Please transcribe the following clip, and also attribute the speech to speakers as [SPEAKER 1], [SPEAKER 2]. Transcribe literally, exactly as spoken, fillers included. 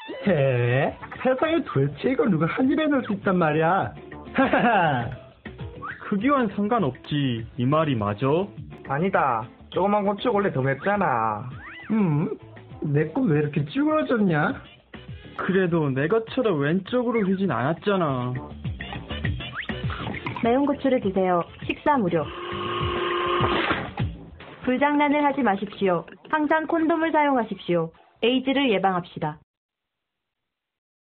[SPEAKER 1] 해? 세상에 도대체 이걸 누가 한 입에 넣을 수 있단 말이야? 하하하.
[SPEAKER 2] 크기와는 상관없지. 이 말이 맞아?
[SPEAKER 3] 아니다. 조그만 고추 원래 더 맵잖아.
[SPEAKER 1] 음? 내 건 왜 이렇게 찌그러졌냐?
[SPEAKER 2] 그래도 내 것처럼 왼쪽으로 휘진 않았잖아.
[SPEAKER 4] 매운 고추를 드세요. 식사 무료. 불장난을 하지 마십시오. 항상 콘돔을 사용하십시오. 에이즈를 예방합시다.